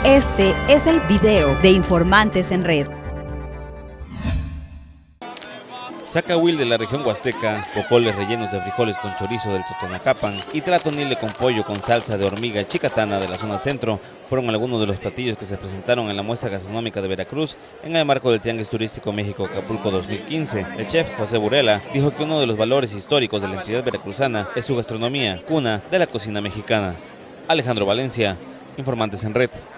Este es el video de Informantes en Red. Zacahuil de la región huasteca, bocoles rellenos de frijoles con chorizo del Totonacapan y tlatonile con pollo con salsa de hormiga y chicatana de la zona centro fueron algunos de los platillos que se presentaron en la muestra gastronómica de Veracruz en el marco del Tianguis Turístico México-Acapulco 2015. El chef José Burela dijo que uno de los valores históricos de la entidad veracruzana es su gastronomía, cuna de la cocina mexicana. Alejandro Valencia, Informantes en Red.